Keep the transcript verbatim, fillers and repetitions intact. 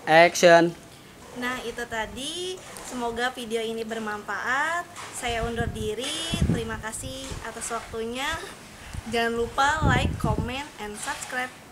Action. Nah, itu tadi. Semoga video ini bermanfaat. Saya undur diri. Terima kasih atas waktunya. Jangan lupa like, comment, and subscribe.